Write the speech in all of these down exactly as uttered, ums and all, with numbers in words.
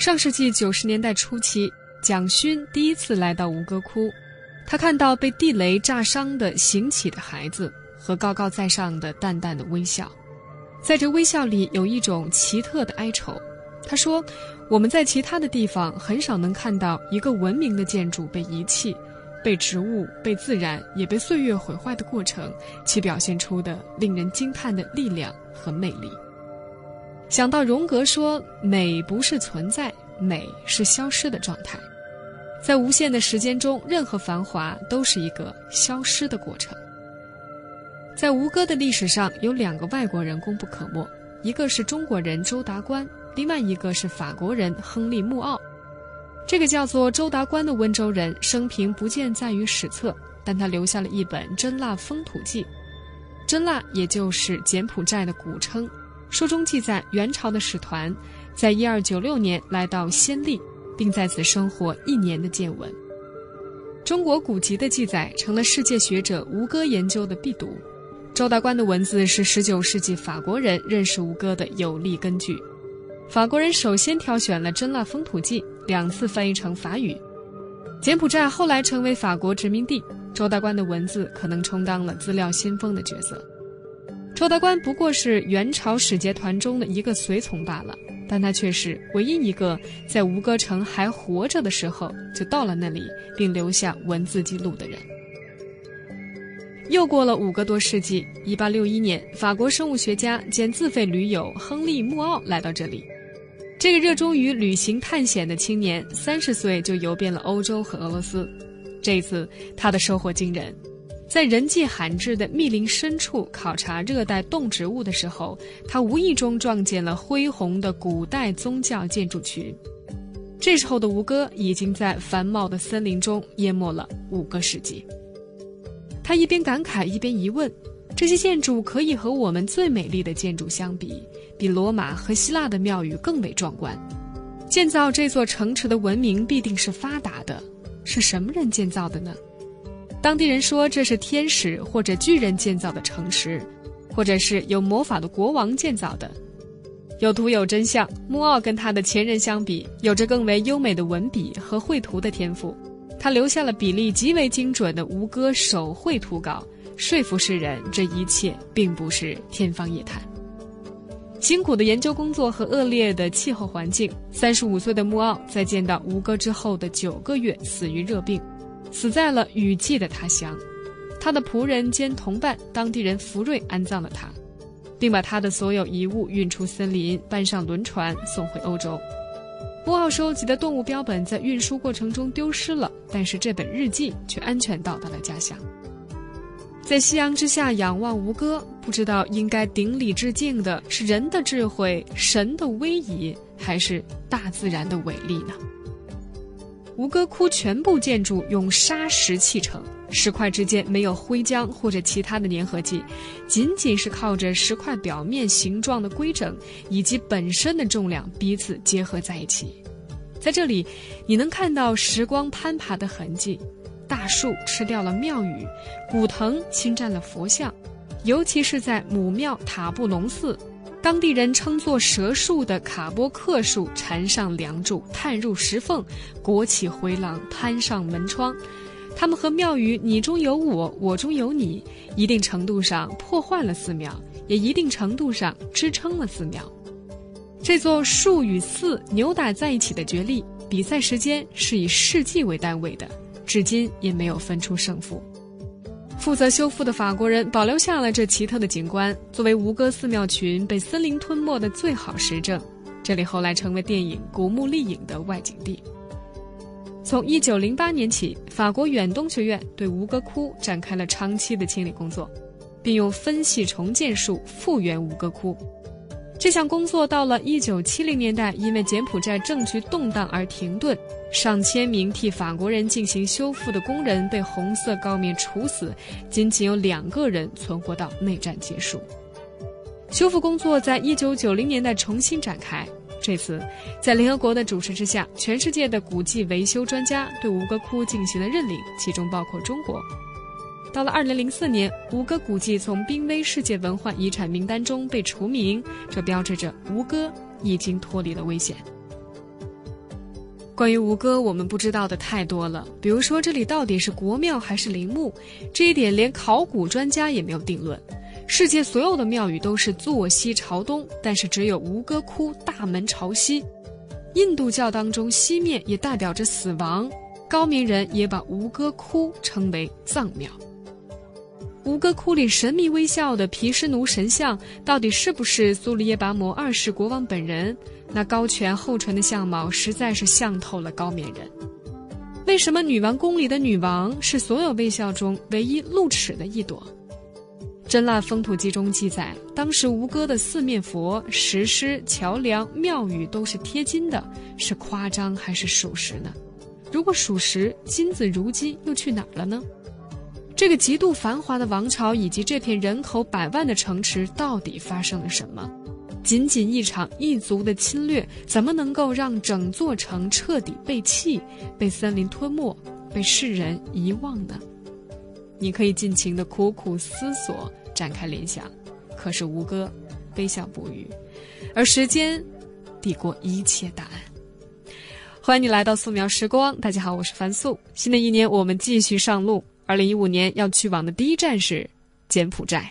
上世纪九十年代初期，蒋勋第一次来到吴哥窟，他看到被地雷炸伤的行乞的孩子和高高在上的淡淡的微笑，在这微笑里有一种奇特的哀愁。他说，我们在其他的地方很少能看到一个文明的建筑被遗弃，被植物、被自然也被岁月毁坏的过程，其表现出的令人惊叹的力量和魅力。想到荣格说，美不是存在，美是消失的状态。在无限的时间中，任何繁华都是一个消失的过程。在吴哥的历史上，有两个外国人功不可没，一个是中国人周达观，另外一个是法国人亨利·穆奥。这个叫做周达观的温州人生平不见载于史册，但他留下了一本《真腊风土记》。真腊也就是柬埔寨的古称，书中记载元朝的使团在一二九六年来到暹粒，并在此生活一年的见闻。中国古籍的记载成了世界学者吴哥研究的必读。周达观的文字是十九世纪法国人认识吴哥的有力根据。法国人首先挑选了《真腊风土记》，两次翻译成法语。柬埔寨后来成为法国殖民地，周达观的文字可能充当了资料先锋的角色。周达观不过是元朝使节团中的一个随从罢了，但他却是唯一一个在吴哥城还活着的时候就到了那里并留下文字记录的人。又过了五个多世纪，一八六一年，法国生物学家兼自费驴友亨利·穆奥来到这里。这个热衷于旅行探险的青年，三十岁就游遍了欧洲和俄罗斯。这一次，他的收获惊人。在人迹罕至的密林深处考察热带动植物的时候，他无意中撞见了恢宏的古代宗教建筑群。这时候的吴哥已经在繁茂的森林中淹没了五个世纪。他一边感慨一边疑问，这些建筑可以和我们最美丽的建筑相比，比罗马和希腊的庙宇更为壮观。建造这座城池的文明必定是发达的，是什么人建造的呢？当地人说这是天使或者巨人建造的城池，或者是有魔法的国王建造的。有图有真相，穆奥跟他的前人相比，有着更为优美的文笔和绘图的天赋。他留下了比例极为精准的吴哥手绘图稿，说服世人这一切并不是天方夜谭。辛苦的研究工作和恶劣的气候环境，三十五岁的穆奥在见到吴哥之后的九个月死于热病，死在了雨季的他乡。他的仆人兼同伴当地人福瑞安葬了他，并把他的所有遗物运出森林，搬上轮船送回欧洲。穆奥收集的动物标本在运输过程中丢失了，但是这本日记却安全到达了家乡。在夕阳之下仰望吴哥，不知道应该顶礼致敬的是人的智慧、神的威仪，还是大自然的伟力呢？吴哥窟全部建筑用砂石砌成，石块之间没有灰浆或者其他的粘合剂，仅仅是靠着石块表面形状的规整以及本身的重量彼此结合在一起。在这里，你能看到时光攀爬的痕迹，大树吃掉了庙宇，古藤侵占了佛像，尤其是在母庙塔布隆寺，当地人称作蛇树的卡波克树缠上梁柱，探入石缝，裹起回廊，攀上门窗。他们和庙宇你中有我，我中有你，一定程度上破坏了寺庙，也一定程度上支撑了寺庙。这座树与寺扭打在一起的角力，比赛时间是以世纪为单位的，至今也没有分出胜负。负责修复的法国人保留下了这奇特的景观，作为吴哥寺庙群被森林吞没的最好实证。这里后来成为电影《古墓丽影》的外景地。从一九零八年起，法国远东学院对吴哥窟展开了长期的清理工作，并用分析重建术复原吴哥窟。这项工作到了一九七零年代，因为柬埔寨政局动荡而停顿，上千名替法国人进行修复的工人被红色高棉处死，仅仅有两个人存活到内战结束。修复工作在一九九零年代重新展开，这次在联合国的主持之下，全世界的古迹维修专家对吴哥窟进行了认领，其中包括中国。到了二零零四年，吴哥古迹从濒危世界文化遗产名单中被除名，这标志着吴哥已经脱离了危险。 关于吴哥，我们不知道的太多了，比如说这里到底是国庙还是陵墓，这一点连考古专家也没有定论。世界所有的庙宇都是坐西朝东，但是只有吴哥窟大门朝西。印度教当中西面也代表着死亡，高棉人也把吴哥窟称为藏庙。吴哥窟里神秘微笑的毗湿奴神像，到底是不是苏里耶跋摩二世国王本人？那高颧厚唇的相貌实在是像透了高棉人。为什么女王宫里的女王是所有微笑中唯一露齿的一朵？《真腊风土记》中记载，当时吴哥的四面佛、石狮、桥梁、庙宇都是贴金的，是夸张还是属实呢？如果属实，金子如今又去哪儿了呢？这个极度繁华的王朝以及这片人口百万的城池到底发生了什么？仅仅一场异族的侵略，怎么能够让整座城彻底被弃、被森林吞没、被世人遗忘呢？你可以尽情地苦苦思索，展开联想，可是吴哥微笑不语，而时间抵过一切答案。欢迎你来到素描时光，大家好，我是樊素。新的一年我们继续上路，二零一五年要去往的第一站是柬埔寨。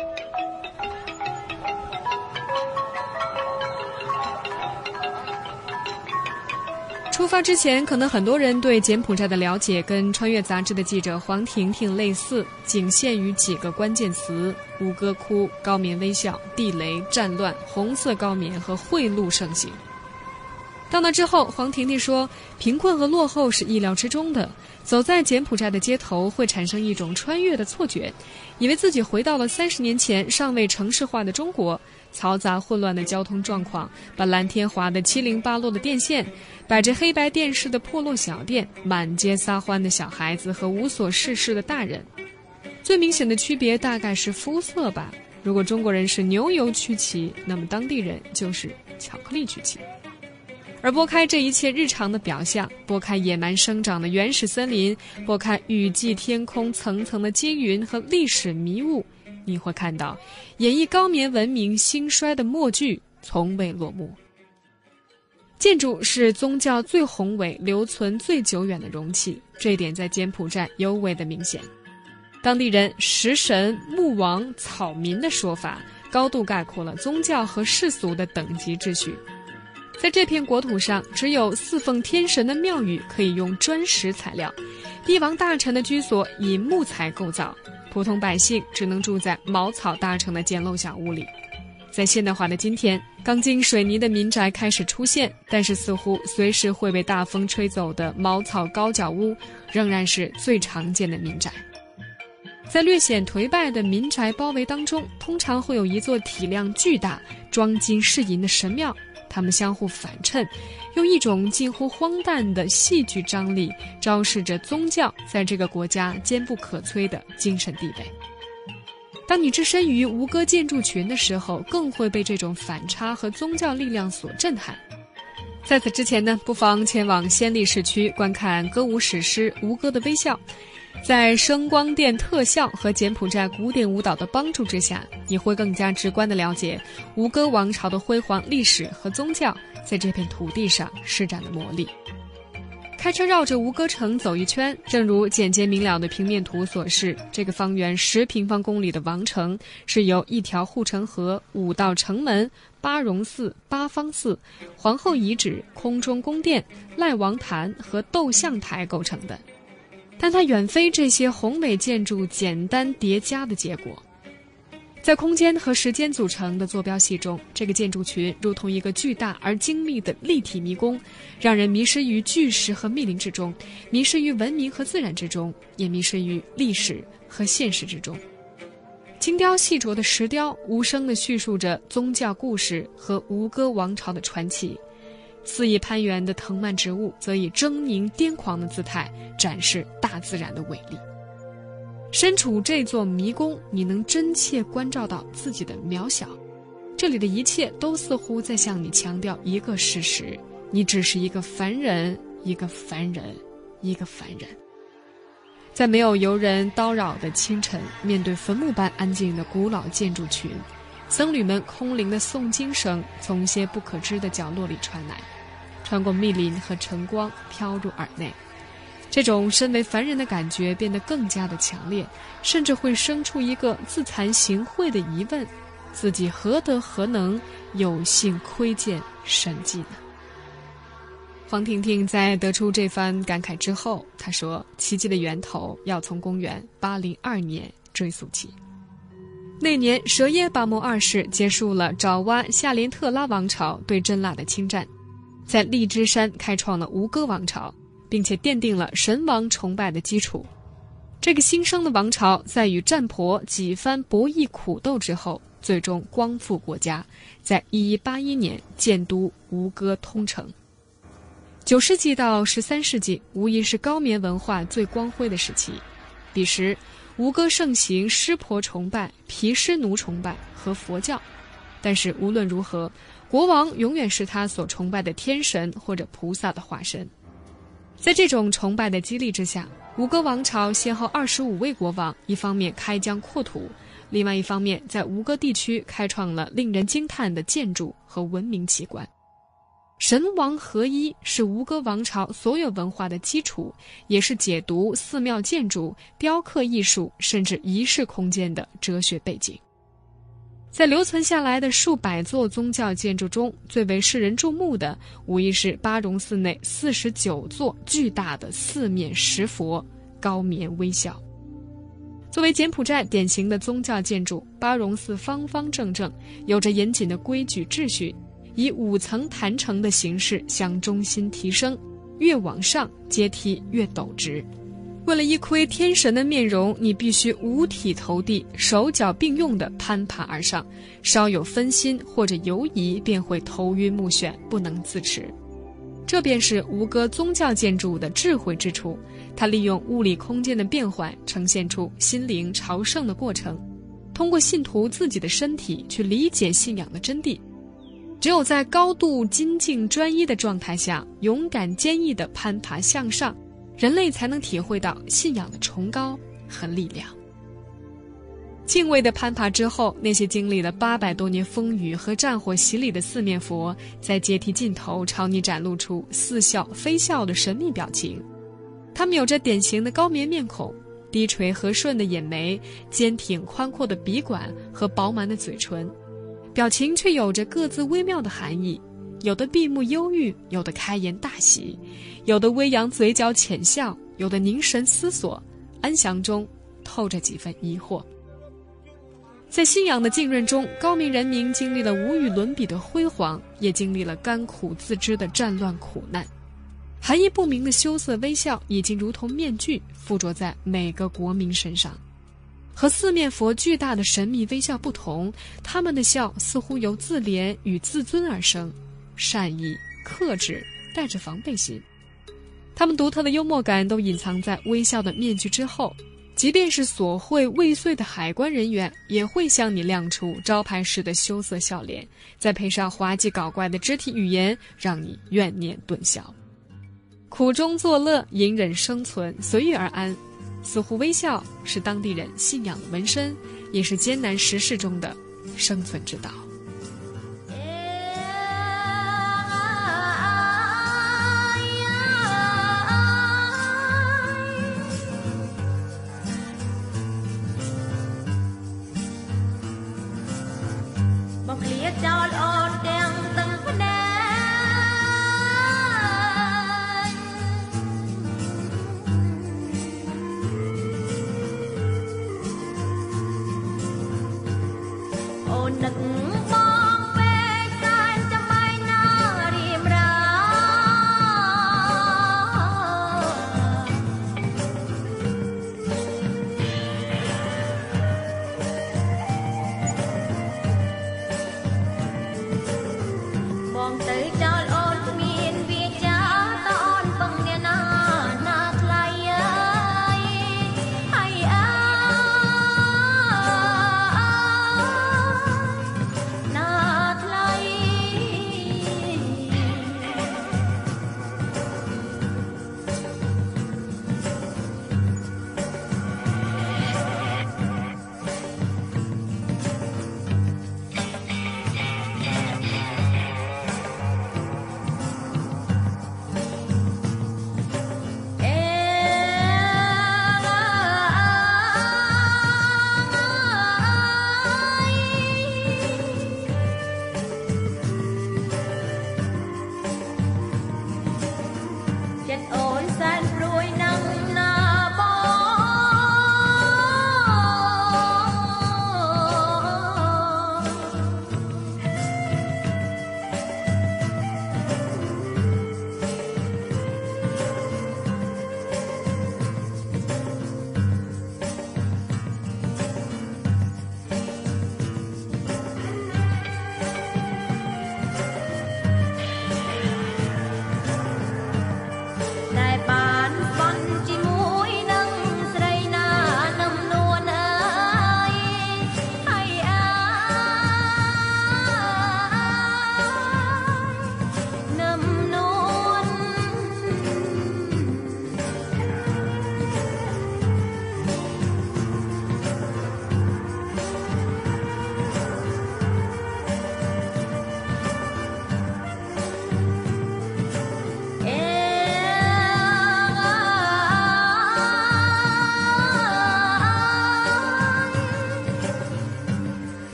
出发之前，可能很多人对柬埔寨的了解跟穿越杂志的记者黄婷婷类似，仅限于几个关键词：吴哥窟、高棉微笑、地雷、战乱、红色高棉和贿赂盛行。到那之后，黄婷婷说，贫困和落后是意料之中的，走在柬埔寨的街头会产生一种穿越的错觉，以为自己回到了三十年前尚未城市化的中国。嘈杂混乱的交通状况，把蓝天划得七零八落的电线，摆着黑白电视的破落小店，满街撒欢的小孩子和无所事事的大人。最明显的区别大概是肤色吧，如果中国人是牛油曲奇，那么当地人就是巧克力曲奇。而拨开这一切日常的表象，拨开野蛮生长的原始森林，拨开雨季天空层层的积云和历史迷雾，你会看到演绎高棉文明兴衰的默剧从未落幕。建筑是宗教最宏伟、留存最久远的容器，这一点在柬埔寨尤为的明显。当地人食神、牧王、草民的说法，高度概括了宗教和世俗的等级秩序。在这片国土上，只有侍奉天神的庙宇可以用砖石材料，帝王大臣的居所以木材构造，普通百姓只能住在茅草搭成的简陋小屋里。在现代化的今天，钢筋水泥的民宅开始出现，但是似乎随时会被大风吹走的茅草高脚屋仍然是最常见的民宅。在略显颓败的民宅包围当中，通常会有一座体量巨大、装金饰银的神庙，它们相互反衬，用一种近乎荒诞的戏剧张力，昭示着宗教在这个国家坚不可摧的精神地位。当你置身于吴哥建筑群的时候，更会被这种反差和宗教力量所震撼。在此之前呢，不妨前往暹粒市区观看歌舞史诗《吴哥的微笑》。在声光电特效和柬埔寨古典舞蹈的帮助之下，你会更加直观地了解吴哥王朝的辉煌历史和宗教在这片土地上施展的魔力。开车绕着吴哥城走一圈，正如简洁明了的平面图所示，这个方圆十平方公里的王城是由一条护城河、五道城门、八榕寺、八方寺、皇后遗址、空中宫殿、赖王坛和斗象台构成的。但它远非这些宏伟建筑简单叠加的结果。在空间和时间组成的坐标系中，这个建筑群如同一个巨大而精密的立体迷宫，让人迷失于巨石和密林之中，迷失于文明和自然之中，也迷失于历史和现实之中。精雕细琢的石雕无声地叙述着宗教故事和吴哥王朝的传奇，肆意攀援的藤蔓植物则以狰狞癫狂的姿态展示大自然的伟力。身处这座迷宫，你能真切关照到自己的渺小，这里的一切都似乎在向你强调一个事实：你只是一个凡人，一个凡人，一个凡人。在没有游人叨扰的清晨，面对坟墓般安静的古老建筑群，僧侣们空灵的诵经声从些不可知的角落里传来。 穿过密林和晨光飘入耳内。这种身为凡人的感觉变得更加的强烈，甚至会生出一个自惭形秽的疑问：自己何德何能，有幸窥见神迹呢？黄婷婷在得出这番感慨之后，她说，奇迹的源头要从公元八零二年追溯起。那年，舍耶巴摩二世结束了爪哇夏连特拉王朝对真腊的侵占，在荔枝山开创了吴哥王朝，并且奠定了神王崇拜的基础。这个新生的王朝在与战婆几番博弈苦斗之后，最终光复国家，在一一八一年建都吴哥通城。九世纪到十三世纪无疑是高棉文化最光辉的时期。彼时吴哥盛行湿婆崇拜、毗湿奴崇拜和佛教，但是无论如何，国王永远是他所崇拜的天神或者菩萨的化身。在这种崇拜的激励之下，吴哥王朝先后二十五位国王，一方面开疆扩土，另外一方面在吴哥地区开创了令人惊叹的建筑和文明奇观。神王合一是吴哥王朝所有文化的基础，也是解读寺庙建筑、雕刻艺术甚至仪式空间的哲学背景。在留存下来的数百座宗教建筑中，最为世人注目的无疑是巴戎寺内四十九座巨大的四面石佛，高棉微笑。作为柬埔寨典型的宗教建筑，巴戎寺方方正正，有着严谨的规矩秩序，以五层坛城的形式向中心提升，越往上阶梯越陡直。为了一窥天神的面容，你必须五体投地，手脚并用地攀爬而上，稍有分心或者犹疑，便会头晕目眩，不能自持。这便是吴哥宗教建筑的智慧之处，它利用物理空间的变换，呈现出心灵朝圣的过程，通过信徒自己的身体去理解信仰的真谛。只有在高度精进专一的状态下，勇敢坚毅地攀爬向上，人类才能体会到信仰的崇高和力量。敬畏的攀爬之后，那些经历了八百多年风雨和战火洗礼的四面佛，在阶梯尽头朝你展露出似笑非笑的神秘表情。他们有着典型的高棉面孔，低垂和顺的眼眉，坚挺宽阔的鼻管和饱满的嘴唇，表情却有着各自微妙的含义，有的闭目忧郁，有的开颜大喜，有的微扬嘴角浅笑，有的凝神思索，安详中透着几分疑惑。在信仰的浸润中，高棉人民经历了无与伦比的辉煌，也经历了甘苦自知的战乱苦难。含义不明的羞涩微笑已经如同面具附着在每个国民身上。和四面佛巨大的神秘微笑不同，他们的笑似乎由自怜与自尊而生，善意、克制，带着防备心。他们独特的幽默感都隐藏在微笑的面具之后，即便是所会未遂的海关人员，也会向你亮出招牌式的羞涩笑脸，再配上滑稽搞怪的肢体语言，让你怨念顿消。苦中作乐，隐忍生存，随遇而安，似乎微笑是当地人信仰的纹身，也是艰难时事中的生存之道。 ណ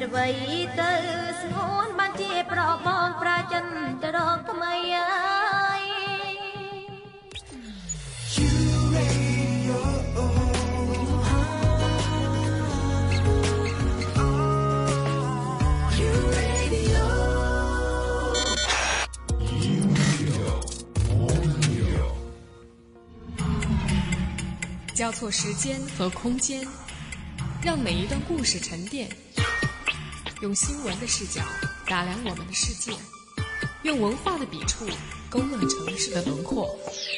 交错时间和空间，让每一段故事沉淀，用新闻的视角打量我们的世界，用文化的笔触勾勒城市的轮廓。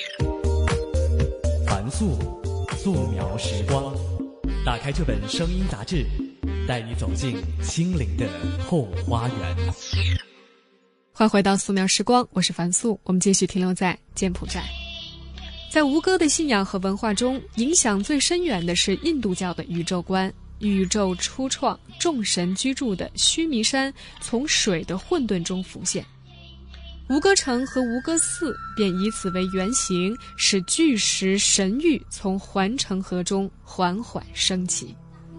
凡素，素描时光，打开这本声音杂志，带你走进心灵的后花园。 欢迎回到素描时光，我是凡素，我们继续停留在柬埔寨。在吴哥的信仰和文化中，影响最深远的是印度教的宇宙观。宇宙初创，众神居住的须弥山从水的混沌中浮现。吴哥城和吴哥寺便以此为原型，使巨石神域从环城河中缓缓升起。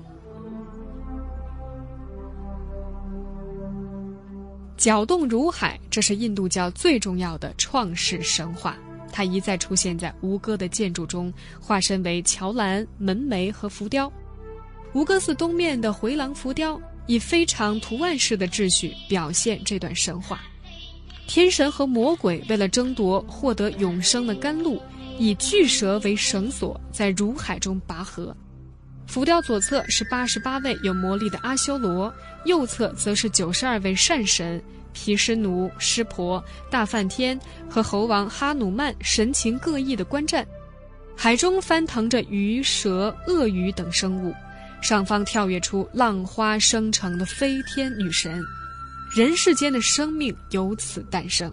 搅动如海，这是印度教最重要的创世神话。它一再出现在吴哥的建筑中，化身为桥栏、门楣和浮雕。吴哥寺东面的回廊浮雕以非常图案式的秩序表现这段神话。天神和魔鬼为了争夺获得永生的甘露，以巨蛇为绳索，在如海中拔河。浮雕左侧是八十八位有魔力的阿修罗，右侧则是九十二位善神，毗湿奴、湿婆、大梵天和猴王哈努曼神情各异的观战。海中翻腾着鱼、蛇、鳄鱼等生物，上方跳跃出浪花生成的飞天女神，人世间的生命由此诞生。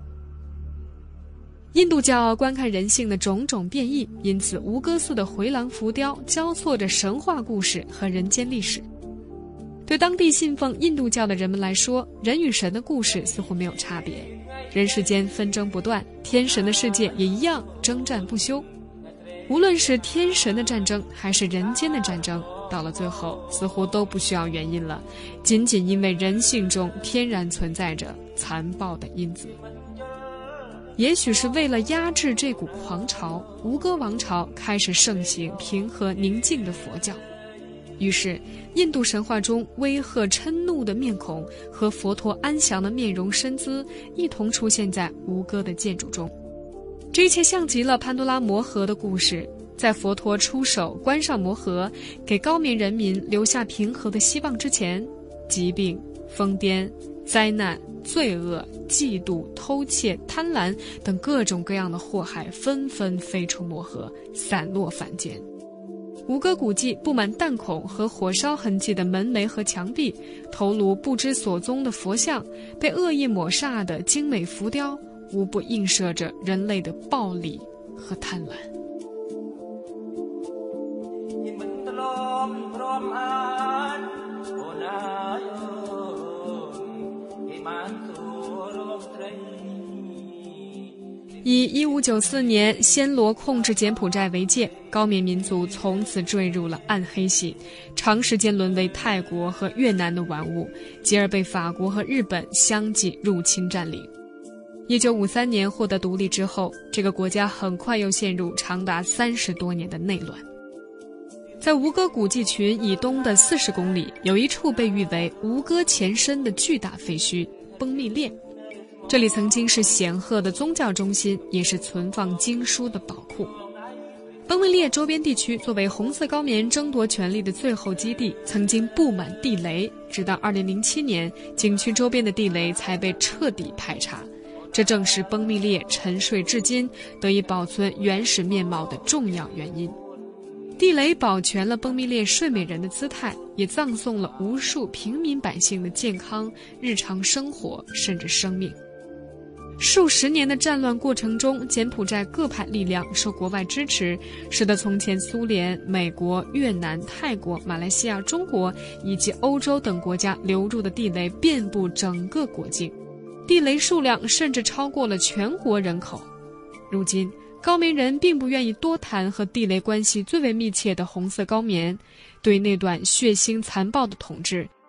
印度教观看人性的种种变异，因此吴哥寺的回廊浮雕交错着神话故事和人间历史。对当地信奉印度教的人们来说，人与神的故事似乎没有差别，人世间纷争不断，天神的世界也一样征战不休。无论是天神的战争还是人间的战争，到了最后似乎都不需要原因了，仅仅因为人性中天然存在着残暴的因子。也许是为了压制这股狂潮，吴哥王朝开始盛行平和宁静的佛教。于是印度神话中威吓嗔怒的面孔和佛陀安详的面容身姿一同出现在吴哥的建筑中。这一切像极了潘多拉魔盒的故事，在佛陀出手关上魔盒，给高棉人民留下平和的希望之前，疾病、疯癫、灾难、罪恶、嫉妒、偷窃、贪婪等各种各样的祸害纷纷飞出魔盒，散落凡间。吴哥古迹布满弹孔和火烧痕迹的门楣和墙壁，头颅不知所踪的佛像，被恶意抹煞的精美浮雕，无不映射着人类的暴力和贪婪。以一五九四年暹罗控制柬埔寨为界，高棉民族从此坠入了暗黑系，长时间沦为泰国和越南的玩物，继而被法国和日本相继入侵占领。一九五三年获得独立之后，这个国家很快又陷入长达三十多年的内乱。在吴哥古迹群以东的四十公里，有一处被誉为吴哥前身的巨大废墟崩密列。这里曾经是显赫的宗教中心，也是存放经书的宝库。崩密列周边地区作为红色高棉争夺权力的最后基地，曾经布满地雷，直到二零零七年，景区周边的地雷才被彻底排查。这正是崩密列沉睡至今得以保存原始面貌的重要原因。地雷保全了崩密列睡美人的姿态，也葬送了无数平民百姓的健康、日常生活甚至生命。数十年的战乱过程中，柬埔寨各派力量受国外支持，使得从前苏联、美国、越南、泰国、马来西亚、中国以及欧洲等国家流入的地雷遍布整个国境，地雷数量甚至超过了全国人口。如今高棉人并不愿意多谈和地雷关系最为密切的红色高棉，对那段血腥残暴的统治，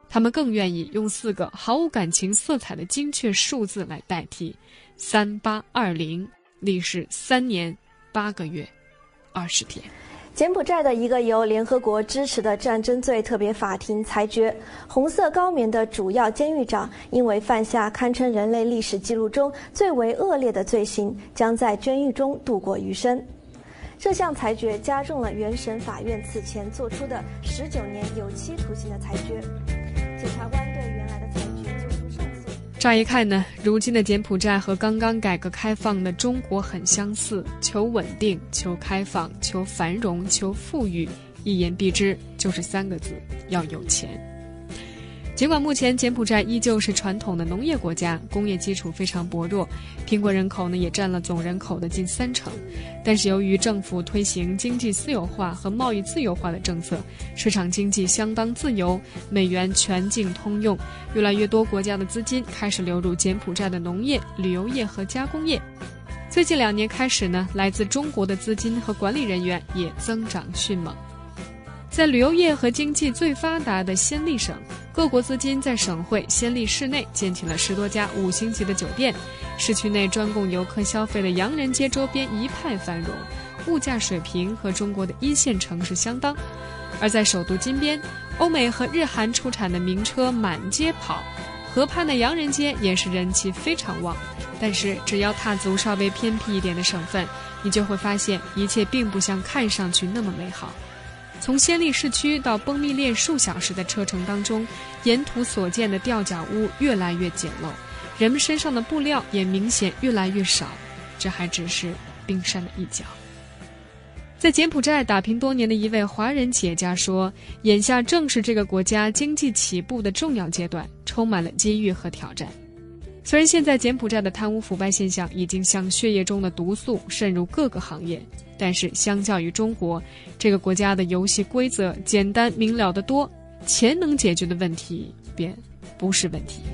他们更愿意用四个毫无感情色彩的精确数字来代替：三八二零，历时三年八个月二十天。 柬埔寨的一个由联合国支持的战争罪特别法庭裁决，红色高棉的主要监狱长因为犯下堪称人类历史记录中最为恶劣的罪行，将在监狱中度过余生。这项裁决加重了原审法院此前作出的十九年有期徒刑的裁决。检察官对原来的裁决作出上诉。 乍一看呢，如今的柬埔寨和刚刚改革开放的中国很相似，求稳定、求开放、求繁荣、求富裕，一言蔽之就是三个字：要有钱。尽管目前柬埔寨依旧是传统的农业国家，工业基础非常薄弱，贫困人口呢也占了总人口的近三成，但是由于政府推行经济私有化和贸易自由化的政策，市场经济相当自由，美元全境通用，越来越多国家的资金开始流入柬埔寨的农业、旅游业和加工业。最近两年开始呢，来自中国的资金和管理人员也增长迅猛。在旅游业和经济最发达的暹粒省，各国资金在省会暹粒市内建起了十多家五星级的酒店，市区内专供游客消费的洋人街周边一派繁荣，物价水平和中国的一线城市相当。而在首都金边，欧美和日韩出产的名车满街跑，河畔的洋人街也是人气非常旺。但是只要踏足稍微偏僻一点的省份，你就会发现一切并不像看上去那么美好。从暹粒市区到崩密列数小时的车程当中，沿途所见的吊脚屋越来越简陋，人们身上的布料也明显越来越少，这还只是冰山的一角。在柬埔寨打拼多年的一位华人企业家说，眼下正是这个国家经济起步的重要阶段，充满了机遇和挑战。虽然现在柬埔寨的贪污腐败现象已经像血液中的毒素渗入各个行业，但是相较于中国，这个国家的游戏规则简单明了得多，钱能解决的问题便不是问题。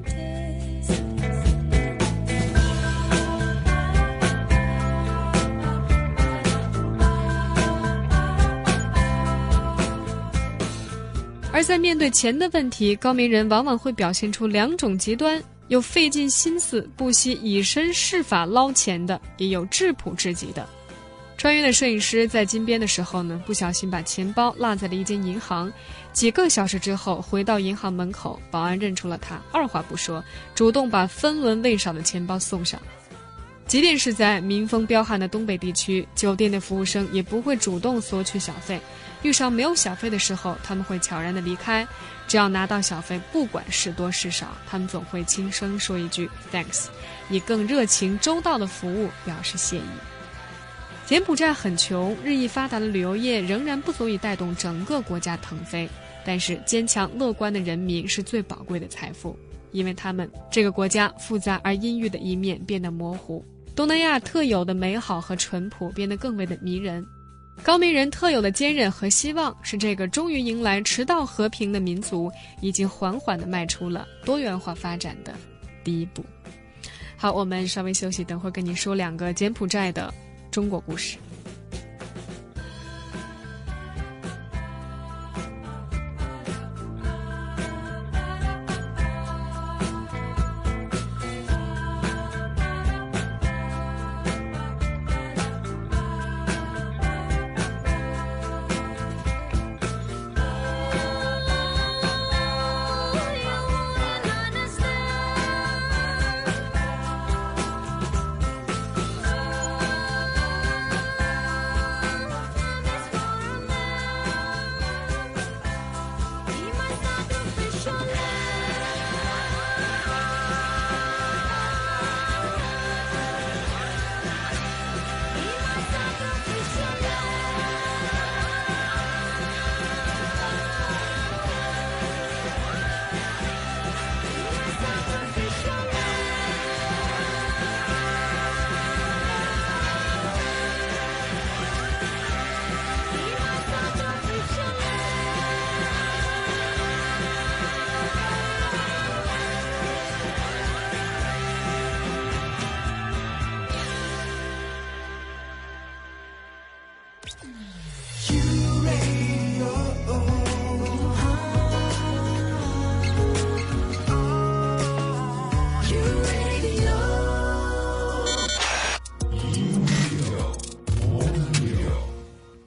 而在面对钱的问题，高明人往往会表现出两种极端，有费尽心思不惜以身试法捞钱的，也有质朴至极的。穿越的摄影师在金边的时候呢，不小心把钱包落在了一间银行，几个小时之后回到银行门口，保安认出了他，二话不说，主动把分文未少的钱包送上。即便是在民风彪悍的东北地区，酒店的服务生也不会主动索取小费，遇上没有小费的时候，他们会悄然地离开。只要拿到小费，不管是多是少，他们总会轻声说一句 thanks， 以更热情周到的服务表示谢意。柬埔寨很穷，日益发达的旅游业仍然不足以带动整个国家腾飞，但是坚强乐观的人民是最宝贵的财富，因为他们这个国家复杂而阴郁的一面变得模糊，东南亚特有的美好和淳朴变得更为的迷人。高明人特有的坚韧和希望，是这个终于迎来迟到和平的民族已经缓缓地迈出了多元化发展的第一步。好，我们稍微休息，等会儿跟你说两个柬埔寨的中国故事。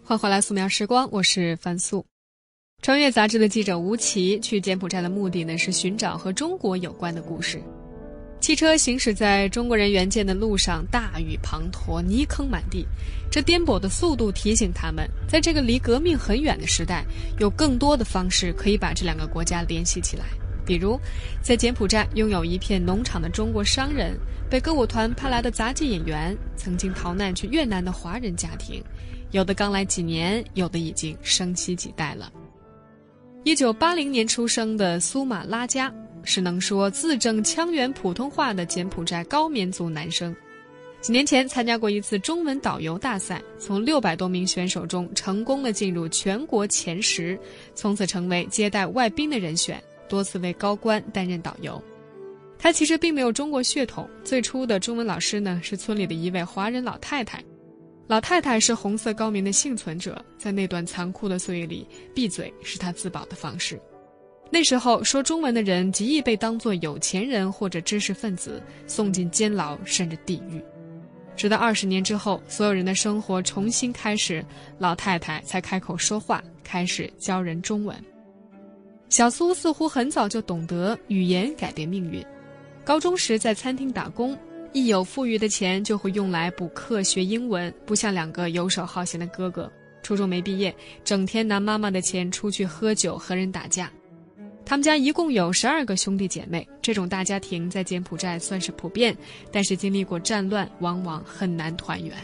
欢迎回来素描时光，我是樊素。穿越杂志的记者吴奇去柬埔寨的目的呢，是寻找和中国有关的故事。汽车行驶在中国人援建的路上，大雨滂沱，泥坑满地，这颠簸的速度提醒他们，在这个离革命很远的时代，有更多的方式可以把这两个国家联系起来。比如在柬埔寨拥有一片农场的中国商人，被歌舞团派来的杂技演员，曾经逃难去越南的华人家庭，有的刚来几年，有的已经生妻几代了。一九八零年出生的苏马拉加是能说字正腔圆普通话的柬埔寨高棉族男生。几年前参加过一次中文导游大赛，从六百多名选手中成功的进入全国前十，从此成为接待外宾的人选，多次为高官担任导游。他其实并没有中国血统，最初的中文老师呢是村里的一位华人老太太。老太太是红色高棉的幸存者，在那段残酷的岁月里，闭嘴是她自保的方式。那时候说中文的人极易被当作有钱人或者知识分子，送进监牢甚至地狱。直到二十年之后，所有人的生活重新开始，老太太才开口说话，开始教人中文。小苏似乎很早就懂得语言改变命运。高中时在餐厅打工，一有富裕的钱就会用来补课学英文，不像两个游手好闲的哥哥，初中没毕业，整天拿妈妈的钱出去喝酒和人打架。他们家一共有十二个兄弟姐妹，这种大家庭在柬埔寨算是普遍，但是经历过战乱，往往很难团圆。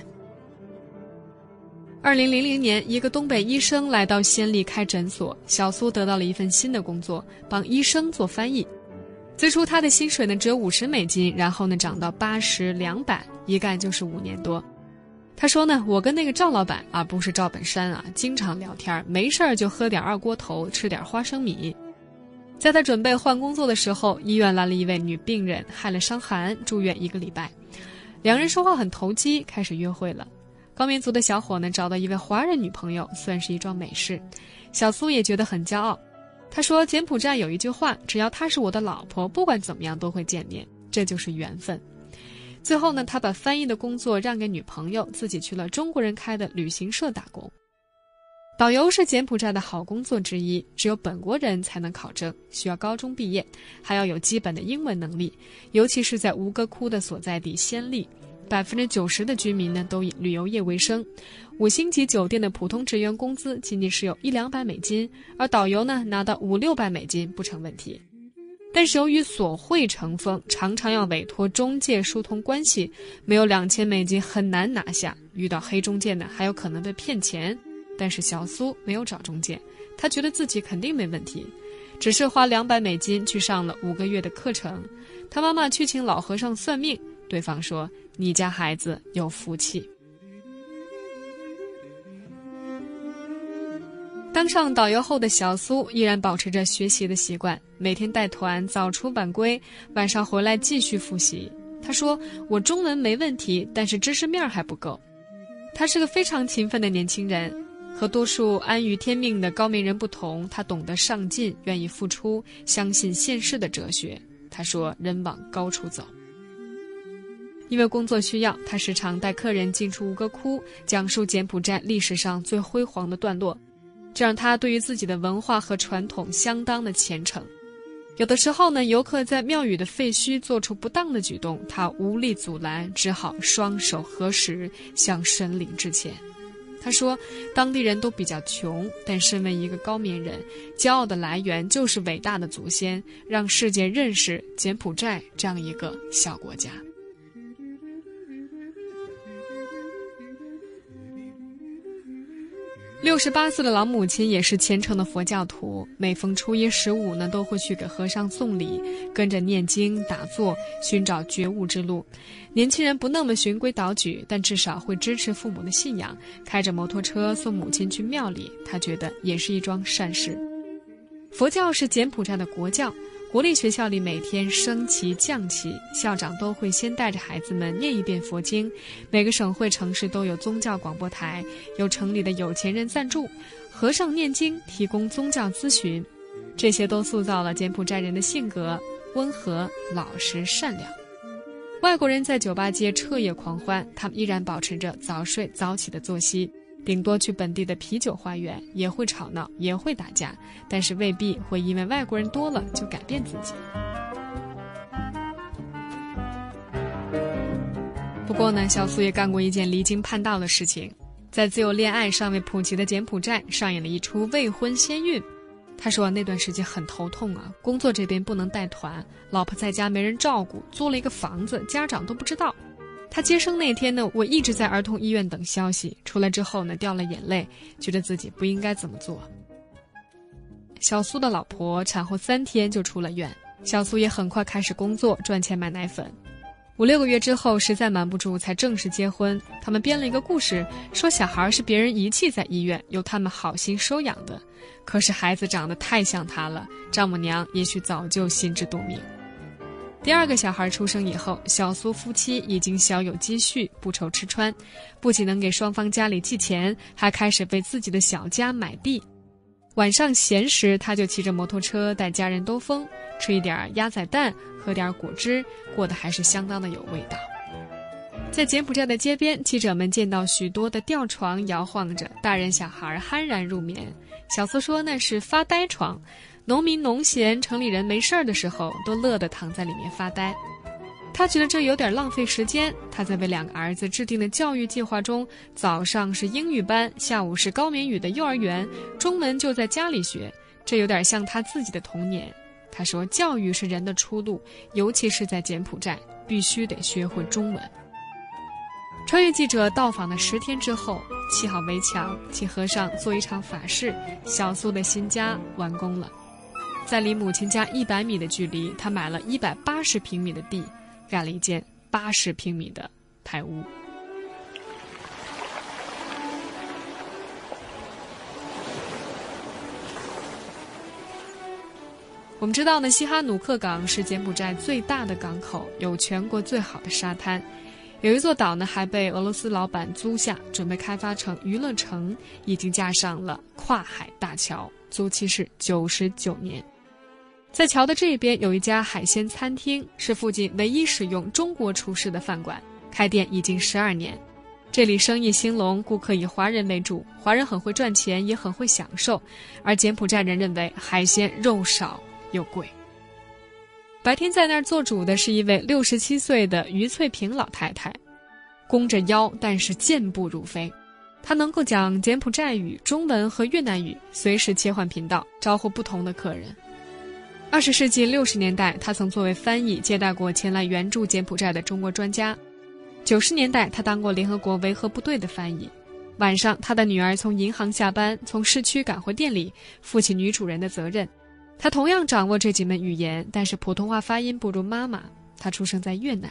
二零零零年，一个东北医生来到暹粒开诊所，小苏得到了一份新的工作，帮医生做翻译。最初他的薪水呢只有五十美金，然后呢涨到八十、两百，一干就是五年多。他说呢，我跟那个赵老板啊，不是赵本山啊，经常聊天，没事儿就喝点二锅头，吃点花生米。在他准备换工作的时候，医院来了一位女病人，害了伤寒，住院一个礼拜。两人说话很投机，开始约会了。高棉族的小伙呢找到一位华人女朋友，算是一桩美事。小苏也觉得很骄傲。他说柬埔寨有一句话，只要她是我的老婆，不管怎么样都会见面，这就是缘分。最后呢，他把翻译的工作让给女朋友，自己去了中国人开的旅行社打工。导游是柬埔寨的好工作之一，只有本国人才能考证，需要高中毕业，还要有基本的英文能力，尤其是在吴哥窟的所在地暹粒，百分之九十的居民呢都以旅游业为生。五星级酒店的普通职员工资仅仅是有一两百美金，而导游呢拿到五六百美金不成问题。但是由于索贿成风，常常要委托中介疏通关系，没有两千美金很难拿下，遇到黑中介呢还有可能被骗钱。但是小苏没有找中介，他觉得自己肯定没问题，只是花两百美金去上了五个月的课程。他妈妈去请老和尚算命，对方说你家孩子有福气。当上导游后的小苏依然保持着学习的习惯，每天带团早出晚归，晚上回来继续复习。他说我中文没问题，但是知识面还不够。他是个非常勤奋的年轻人，和多数安于天命的高棉人不同，他懂得上进，愿意付出，相信现世的哲学。他说人往高处走。因为工作需要，他时常带客人进出吴哥窟，讲述柬埔寨历史上最辉煌的段落，这让他对于自己的文化和传统相当的虔诚。有的时候呢，游客在庙宇的废墟做出不当的举动，他无力阻拦，只好双手合十向神灵致歉。他说当地人都比较穷，但身为一个高棉人，骄傲的来源就是伟大的祖先，让世界认识柬埔寨这样一个小国家。六十八岁的老母亲也是虔诚的佛教徒，每逢初一十五呢，都会去给和尚送礼，跟着念经打坐，寻找觉悟之路。年轻人不那么循规蹈矩，但至少会支持父母的信仰，开着摩托车送母亲去庙里，他觉得也是一桩善事。佛教是柬埔寨的国教，国立学校里每天升旗降旗，校长都会先带着孩子们念一遍佛经。每个省会城市都有宗教广播台，由城里的有钱人赞助，和尚念经，提供宗教咨询，这些都塑造了柬埔寨人的性格，温和、老实、善良。外国人在酒吧街彻夜狂欢，他们依然保持着早睡早起的作息， 顶多去本地的啤酒花园，也会吵闹，也会打架，但是未必会因为外国人多了就改变自己。不过呢，小苏也干过一件离经叛道的事情，在自由恋爱尚未普及的柬埔寨上演了一出未婚先孕。他说那段时间很头痛啊，工作这边不能带团，老婆在家没人照顾，租了一个房子，家长都不知道。他接生那天呢，我一直在儿童医院等消息，出来之后呢，掉了眼泪，觉得自己不应该这么做。小苏的老婆产后三天就出了院，小苏也很快开始工作，赚钱买奶粉。五六个月之后，实在瞒不住，才正式结婚。他们编了一个故事，说小孩是别人遗弃在医院，由他们好心收养的。可是孩子长得太像他了，丈母娘也许早就心知肚明。第二个小孩出生以后，小苏夫妻已经小有积蓄，不愁吃穿，不仅能给双方家里寄钱，还开始为自己的小家买地。晚上闲时，他就骑着摩托车带家人兜风，吃一点鸭仔蛋，喝点果汁，过得还是相当的有味道。在柬埔寨的街边，记者们见到许多的吊床摇晃着，大人小孩酣然入眠。小苏说那是发呆床，农民农闲，城里人没事儿的时候都乐得躺在里面发呆。他觉得这有点浪费时间，他在为两个儿子制定的教育计划中，早上是英语班，下午是高棉语的幼儿园，中文就在家里学，这有点像他自己的童年。他说教育是人的出路，尤其是在柬埔寨，必须得学会中文。穿越记者到访的十天之后，砌好围墙，请和尚做一场法事，小苏的新家完工了。在离母亲家一百米的距离，他买了一百八十平米的地，盖了一间八十平米的排屋。我们知道呢，西哈努克港是柬埔寨最大的港口，有全国最好的沙滩。有一座岛呢，还被俄罗斯老板租下，准备开发成娱乐城，已经架上了跨海大桥，租期是九十九年。在桥的这边有一家海鲜餐厅，是附近唯一使用中国厨师的饭馆，开店已经十二年。这里生意兴隆，顾客以华人为主，华人很会赚钱，也很会享受，而柬埔寨人认为海鲜肉少又贵。白天在那儿做主的是一位六十七岁的于翠萍老太太，弓着腰，但是健步如飞。她能够讲柬埔寨语、中文和越南语，随时切换频道，招呼不同的客人。二十世纪六十年代，她曾作为翻译接待过前来援助柬埔寨的中国专家。九十年代，她当过联合国维和部队的翻译。晚上，她的女儿从银行下班，从市区赶回店里，负起女主人的责任。他同样掌握这几门语言，但是普通话发音不如妈妈。他出生在越南。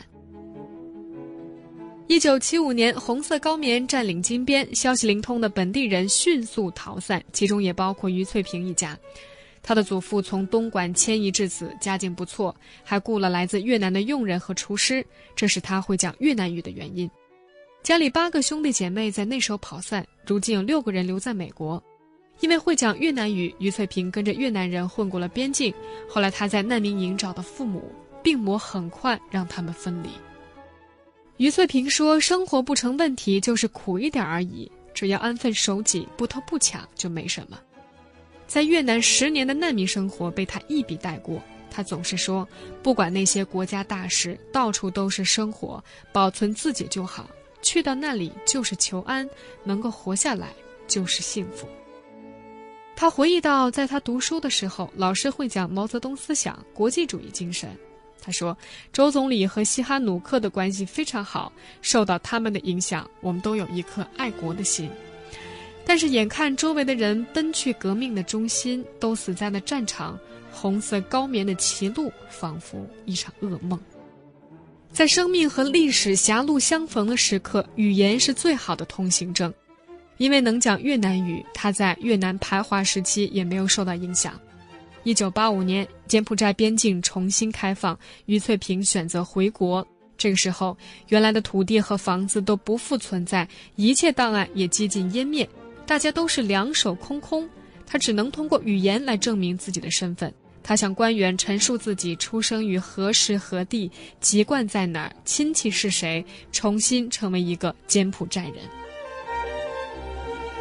一九七五年，红色高棉占领金边，消息灵通的本地人迅速逃散，其中也包括于翠萍一家。他的祖父从东莞迁移至此，家境不错，还雇了来自越南的佣人和厨师，这是他会讲越南语的原因。家里八个兄弟姐妹在那时候跑散，如今有六个人留在美国。因为会讲越南语，于翠萍跟着越南人混过了边境，后来她在难民营找到父母，病魔很快让他们分离。于翠萍说，生活不成问题，就是苦一点而已，只要安分守己，不偷不抢就没什么。在越南十年的难民生活被她一笔带过，她总是说，不管那些国家大事，到处都是生活，保存自己就好，去到那里就是求安，能够活下来就是幸福。他回忆到，在他读书的时候，老师会讲毛泽东思想、国际主义精神。他说，周总理和西哈努克的关系非常好，受到他们的影响，我们都有一颗爱国的心。但是眼看周围的人奔去革命的中心，都死在了战场，红色高棉的歧路仿佛一场噩梦。在生命和历史狭路相逢的时刻，语言是最好的通行证。因为能讲越南语，他在越南排华时期也没有受到影响。一九八五年，柬埔寨边境重新开放，于翠萍选择回国。这个时候，原来的土地和房子都不复存在，一切档案也几近湮灭，大家都是两手空空。他只能通过语言来证明自己的身份。他向官员陈述自己出生于何时何地，籍贯在哪儿，亲戚是谁，重新成为一个柬埔寨人。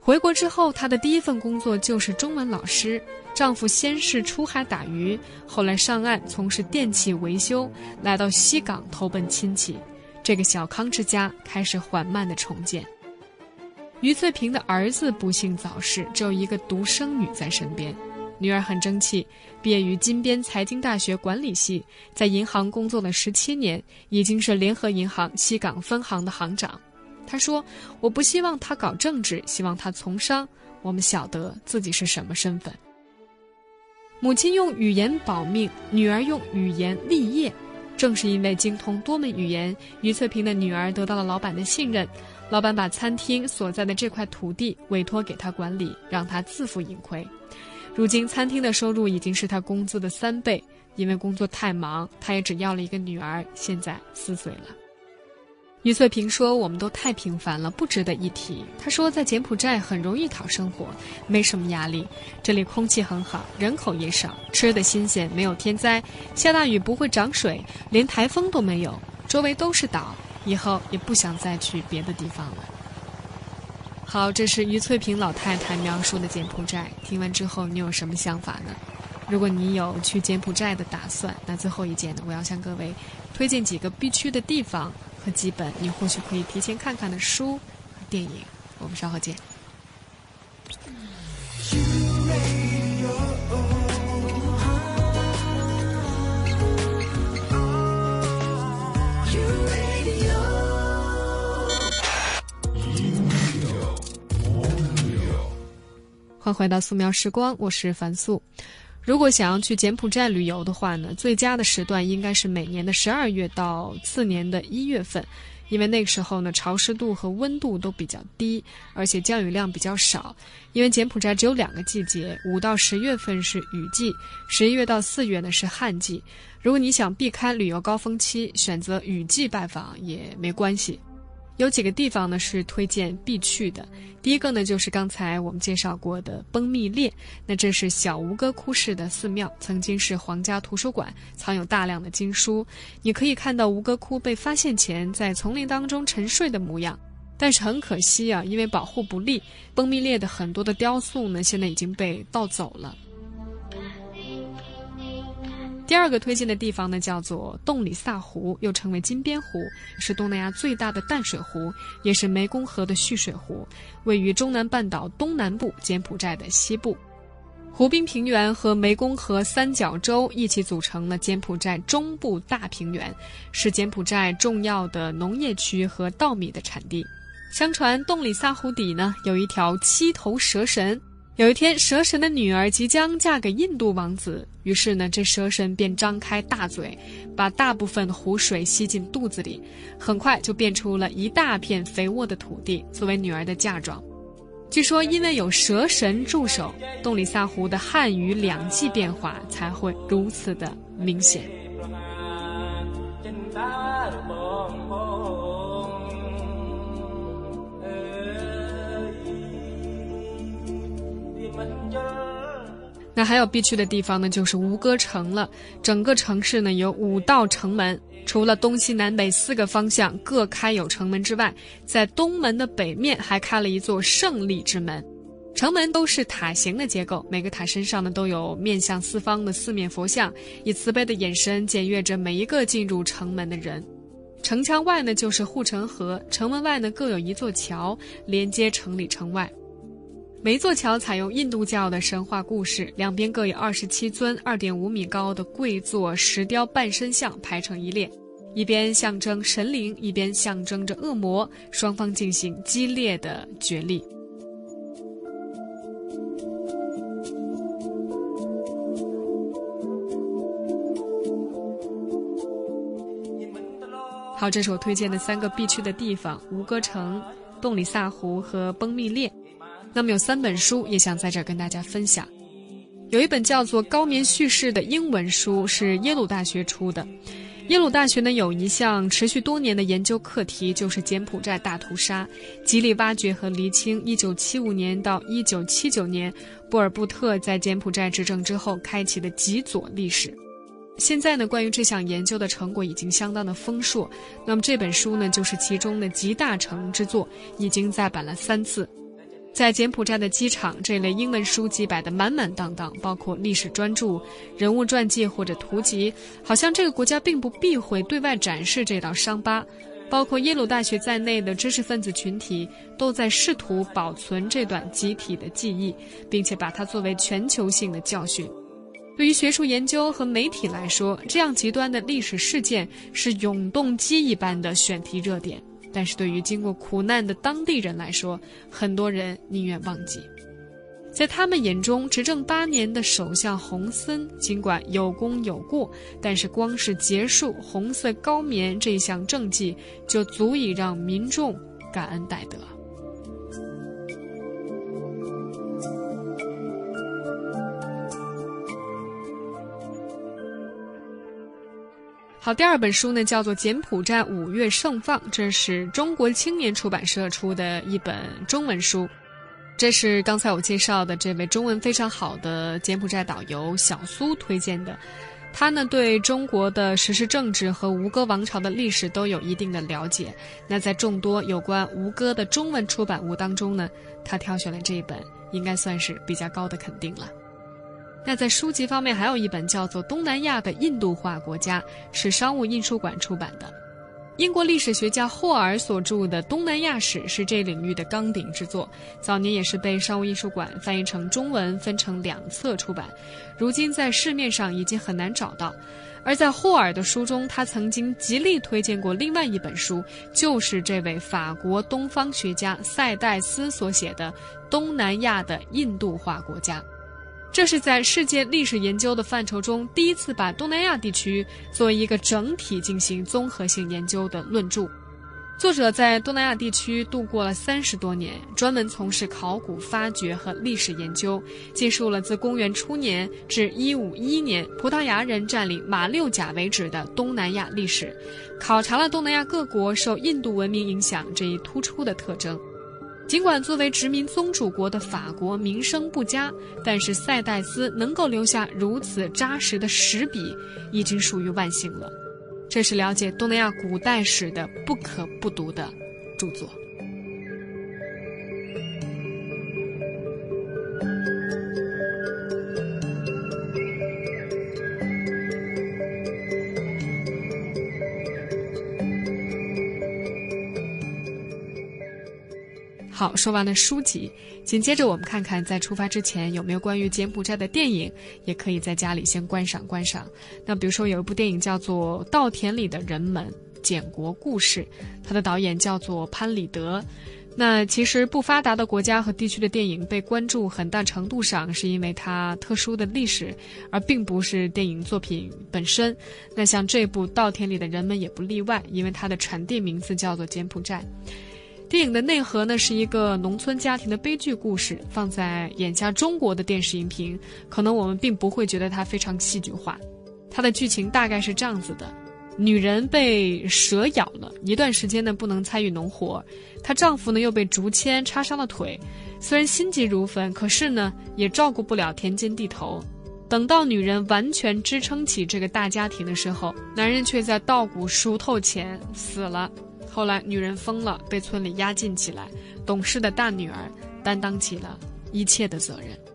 回国之后，她的第一份工作就是中文老师。丈夫先是出海打鱼，后来上岸从事电器维修，来到西港投奔亲戚。这个小康之家开始缓慢的重建。于翠萍的儿子不幸早逝，只有一个独生女在身边。女儿很争气，毕业于金边财经大学管理系，在银行工作了十七年，已经是联合银行西港分行的行长。她说：“我不希望她搞政治，希望她从商。我们晓得自己是什么身份。”母亲用语言保命，女儿用语言立业。正是因为精通多门语言，于翠萍的女儿得到了老板的信任。老板把餐厅所在的这块土地委托给她管理，让她自负盈亏。如今餐厅的收入已经是她工资的三倍。因为工作太忙，她也只要了一个女儿，现在四岁了。于翠萍说：“我们都太平凡了，不值得一提。”她说，在柬埔寨很容易讨生活，没什么压力，这里空气很好，人口也少，吃的新鲜，没有天灾，下大雨不会涨水，连台风都没有，周围都是岛，以后也不想再去别的地方了。好，这是于翠萍老太太描述的柬埔寨，听完之后你有什么想法呢？如果你有去柬埔寨的打算，那最后一节呢，我要向各位推荐几个必去的地方和几本你或许可以提前看看的书和电影。我们稍后见。欢迎回到素描时光，我是樊素。如果想要去柬埔寨旅游的话呢，最佳的时段应该是每年的十二月到次年的一月份，因为那个时候呢，潮湿度和温度都比较低，而且降雨量比较少。因为柬埔寨只有两个季节，五到十月份是雨季，十一月到四月呢是旱季。如果你想避开旅游高峰期，选择雨季拜访也没关系。有几个地方呢是推荐必去的。第一个呢就是刚才我们介绍过的崩密列，那这是小吴哥窟式的寺庙，曾经是皇家图书馆，藏有大量的经书。你可以看到吴哥窟被发现前在丛林当中沉睡的模样。但是很可惜啊，因为保护不力，崩密列的很多的雕塑呢现在已经被盗走了。第二个推荐的地方呢，叫做洞里萨湖，又称为金边湖，是东南亚最大的淡水湖，也是湄公河的蓄水湖，位于中南半岛东南部柬埔寨的西部。湖滨平原和湄公河三角洲一起组成了柬埔寨中部大平原，是柬埔寨重要的农业区和稻米的产地。相传洞里萨湖底呢有一条七头蛇神，有一天蛇神的女儿即将嫁给印度王子，于是呢这蛇神便张开大嘴，把大部分湖水吸进肚子里，很快就变出了一大片肥沃的土地作为女儿的嫁妆。据说因为有蛇神驻守，洞里萨湖的汉语两季变化才会如此的明显。那还有必去的地方呢，就是吴哥城了。整个城市呢有五道城门，除了东西南北四个方向各开有城门之外，在东门的北面还开了一座胜利之门。城门都是塔形的结构，每个塔身上呢都有面向四方的四面佛像，以慈悲的眼神检阅着每一个进入城门的人。城墙外呢就是护城河，城门外呢各有一座桥连接城里城外。每一座桥采用印度教的神话故事，两边各有二十七尊 二点五米高的跪坐石雕半身像排成一列，一边象征神灵，一边象征着恶魔，双方进行激烈的角力。好，这是我推荐的三个必去的地方：吴哥城、洞里萨湖和崩密列。那么有三本书也想在这儿跟大家分享。有一本叫做《高棉叙事》的英文书，是耶鲁大学出的。耶鲁大学呢有一项持续多年的研究课题，就是柬埔寨大屠杀，极力挖掘和厘清一九七五年到一九七九年波尔布特在柬埔寨执政之后开启的极左历史。现在呢，关于这项研究的成果已经相当的丰硕，那么这本书呢就是其中的集大成之作，已经再版了三次。 在柬埔寨的机场，这类英文书籍摆得满满当当，包括历史专著、人物传记或者图集，好像这个国家并不避讳对外展示这道伤疤。包括耶鲁大学在内的知识分子群体都在试图保存这段集体的记忆，并且把它作为全球性的教训。对于学术研究和媒体来说，这样极端的历史事件是永动机一般的选题热点，但是对于经过苦难的当地人来说，很多人宁愿忘记。在他们眼中，执政八年的首相洪森尽管有功有过，但是光是结束红色高棉这一项政绩，就足以让民众感恩戴德。好，第二本书呢叫做《柬埔寨五月盛放》，这是中国青年出版社出的一本中文书。这是刚才我介绍的这位中文非常好的柬埔寨导游小苏推荐的。他呢对中国的时事政治和吴哥王朝的历史都有一定的了解。那在众多有关吴哥的中文出版物当中呢，他挑选了这一本，应该算是比较高的肯定了。那在书籍方面还有一本叫做《东南亚的印度化国家》，是商务印书馆出版的。英国历史学家霍尔所著的《东南亚史》是这领域的纲鼎之作，早年也是被商务印书馆翻译成中文，分成两册出版，如今在市面上已经很难找到。而在霍尔的书中，他曾经极力推荐过另外一本书，就是这位法国东方学家塞代斯所写的《东南亚的印度化国家》。这是在世界历史研究的范畴中第一次把东南亚地区作为一个整体进行综合性研究的论著。作者在东南亚地区度过了三十多年，专门从事考古发掘和历史研究，记述了自公元初年至一五一一年葡萄牙人占领马六甲为止的东南亚历史，考察了东南亚各国受印度文明影响这一突出的特征。尽管作为殖民宗主国的法国名声不佳，但是塞代斯能够留下如此扎实的史笔，已经属于万幸了。这是了解东南亚古代史的不可不读的著作。好，说完了书籍，紧接着我们看看在出发之前有没有关于柬埔寨的电影，也可以在家里先观赏观赏。那比如说有一部电影叫做《稻田里的人们：柬国故事》，它的导演叫做潘里德。那其实不发达的国家和地区的电影被关注很大程度上是因为它特殊的历史，而并不是电影作品本身。那像这部《稻田里的人们》也不例外，因为它的产地名字叫做柬埔寨。电影的内核呢是一个农村家庭的悲剧故事，放在眼下中国的电视荧屏，可能我们并不会觉得它非常戏剧化。它的剧情大概是这样子的：女人被蛇咬了，一段时间呢不能参与农活，她丈夫呢又被竹签插伤了腿，虽然心急如焚，可是呢也照顾不了田间地头。等到女人完全支撑起这个大家庭的时候，男人却在稻谷熟透前死了。后来女人疯了，被村里压禁起来，懂事的大女儿担当起了一切的责任。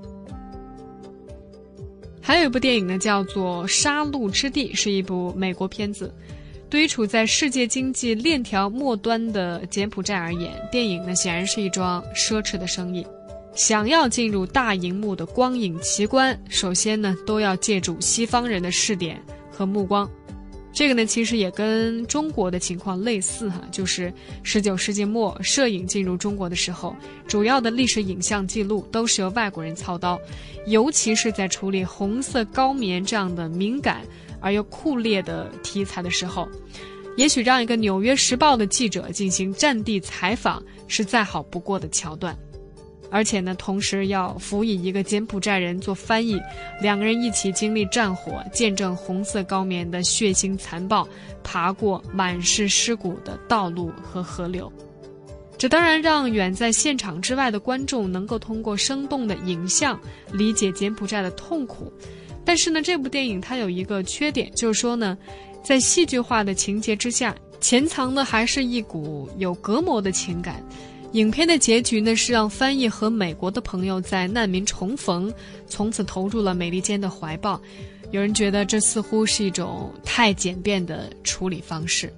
还有一部电影呢叫做《杀戮之地》，是一部美国片子。对于处在世界经济链条末端的柬埔寨而言，电影呢显然是一桩奢侈的生意。想要进入大荧幕的光影奇观，首先呢都要借助西方人的视点和目光。这个呢其实也跟中国的情况类似哈，就是十九世纪末摄影进入中国的时候，主要的历史影像记录都是由外国人操刀，尤其是在处理红色高棉这样的敏感而又酷烈的题材的时候，也许让一个纽约时报的记者进行战地采访是再好不过的桥段。而且呢，同时要辅以一个柬埔寨人做翻译，两个人一起经历战火，见证红色高棉的血腥残暴，爬过满是尸骨的道路和河流。这当然让远在现场之外的观众能够通过生动的影像理解柬埔寨的痛苦。但是呢，这部电影它有一个缺点，就是说呢，在戏剧化的情节之下，潜藏的还是一股有隔膜的情感。 影片的结局呢，是让翻译和美国的朋友在难民重逢，从此投入了美利坚的怀抱。有人觉得这似乎是一种太简便的处理方式。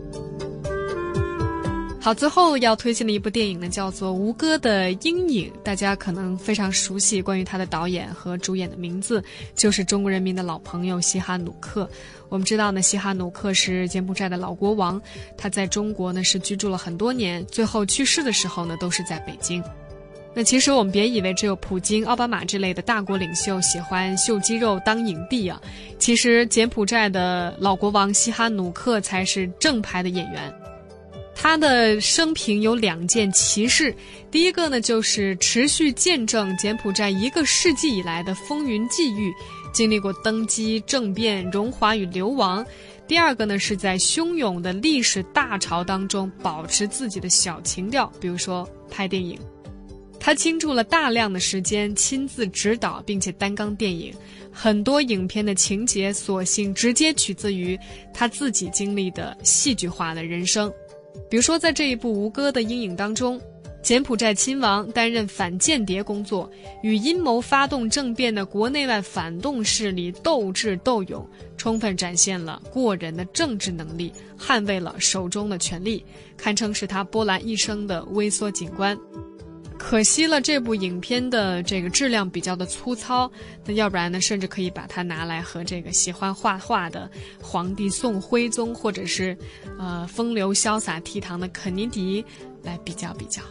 好，最后要推荐的一部电影呢，叫做《吴哥的阴影》，大家可能非常熟悉，关于他的导演和主演的名字就是中国人民的老朋友西哈努克。我们知道呢，西哈努克是柬埔寨的老国王，他在中国呢是居住了很多年，最后去世的时候呢都是在北京。那其实我们别以为只有普京、奥巴马之类的大国领袖喜欢秀肌肉当影帝啊，其实柬埔寨的老国王西哈努克才是正牌的演员。他的生平有两件奇事，第一个呢就是持续见证柬埔寨一个世纪以来的风云际遇，经历过登基、政变、荣华与流亡。第二个呢是在汹涌的历史大潮当中保持自己的小情调，比如说拍电影。他倾注了大量的时间亲自指导并且担纲电影，很多影片的情节索性直接取自于他自己经历的戏剧化的人生。比如说在这一部《吴哥的阴影》当中，柬埔寨亲王担任反间谍工作，与阴谋发动政变的国内外反动势力斗智斗勇，充分展现了过人的政治能力，捍卫了手中的权力，堪称是他波澜一生的微缩景观。可惜了这部影片的这个质量比较的粗糙，那要不然呢甚至可以把它拿来和这个喜欢画画的皇帝宋徽宗，或者是呃风流潇洒倜傥的肯尼迪来比较比较。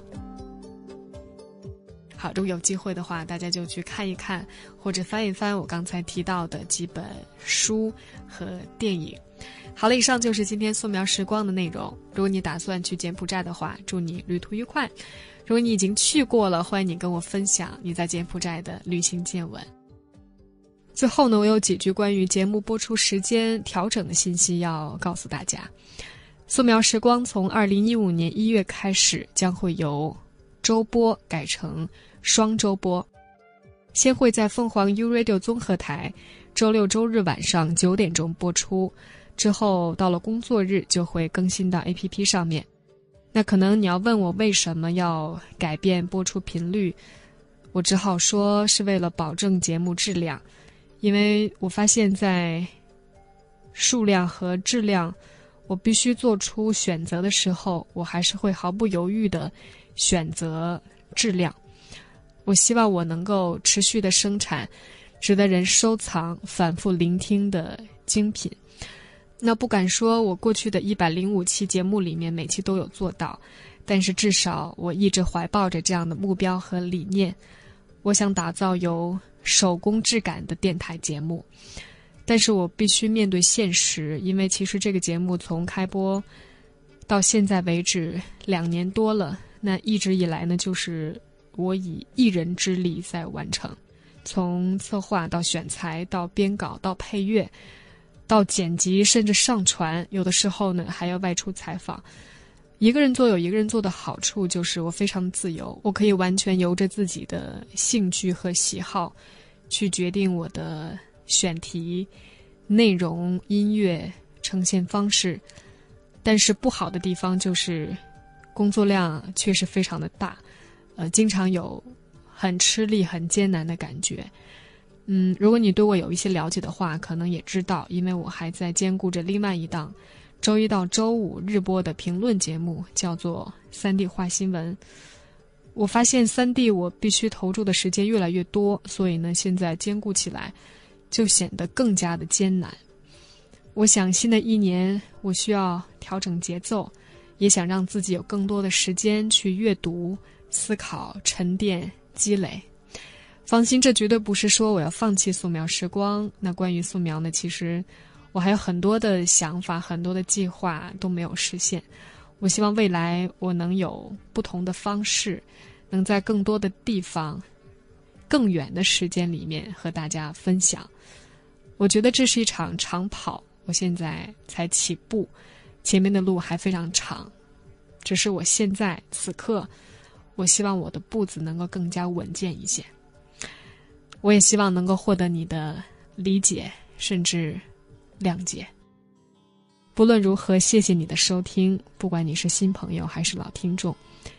好，如果有机会的话，大家就去看一看或者翻一翻我刚才提到的几本书和电影。好了，以上就是今天素描时光的内容。如果你打算去柬埔寨的话，祝你旅途愉快。如果你已经去过了，欢迎你跟我分享你在柬埔寨的旅行见闻。最后呢，我有几句关于节目播出时间调整的信息要告诉大家。素描时光从二零一五年一月开始将会由周播改成双周播，先会在凤凰 U Radio 综合台周六周日晚上九点钟播出，之后到了工作日就会更新到 A P P 上面。那可能你要问我为什么要改变播出频率，我只好说是为了保证节目质量，因为我发现在数量和质量我必须做出选择的时候，我还是会毫不犹豫地选择质量。我希望我能够持续地生产值得人收藏、反复聆听的精品。那不敢说我过去的一百零五期节目里面每期都有做到，但是至少我一直怀抱着这样的目标和理念，我想打造有手工质感的电台节目。但是我必须面对现实，因为其实这个节目从开播到现在为止两年多了，那一直以来呢就是我以一人之力在完成，从策划到选材到编稿到配乐到剪辑甚至上传，有的时候呢还要外出采访。一个人做有一个人做的好处就是我非常自由，我可以完全由着自己的兴趣和喜好去决定我的选题、内容、音乐、呈现方式。但是不好的地方就是工作量确实非常的大，呃，经常有很吃力、很艰难的感觉。嗯，如果你对我有一些了解的话，可能也知道，因为我还在兼顾着另外一档周一到周五日播的评论节目，叫做三 D 话新闻。我发现三 D 我必须投注的时间越来越多，所以呢，现在兼顾起来就显得更加的艰难。我想新的一年我需要调整节奏，也想让自己有更多的时间去阅读、思考、沉淀、积累。放心，这绝对不是说我要放弃素描时光。那关于素描呢，其实我还有很多的想法，很多的计划都没有实现。我希望未来我能有不同的方式，能在更多的地方、更远的时间里面和大家分享。我觉得这是一场长跑，我现在才起步，前面的路还非常长。只是我现在此刻，我希望我的步子能够更加稳健一些。我也希望能够获得你的理解，甚至谅解。不论如何，谢谢你的收听，不管你是新朋友还是老听众，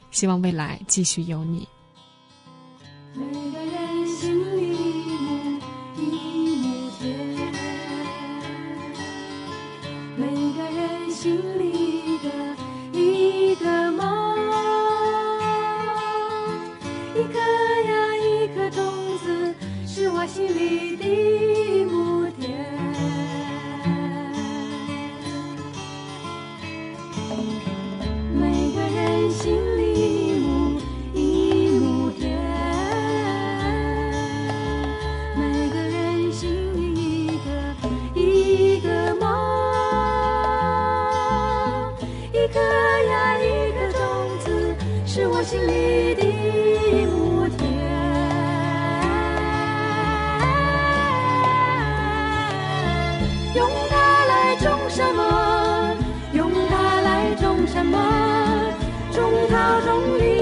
希望未来继续有你。 每个人心里母一亩田，每个人心里的一个梦，一颗呀一颗种子是我心里的母田。每个人心里母一亩田，每个人心里一个一个梦，一颗呀一颗种子是我心里的母田。用它来种什么？用它来种什么？种桃种李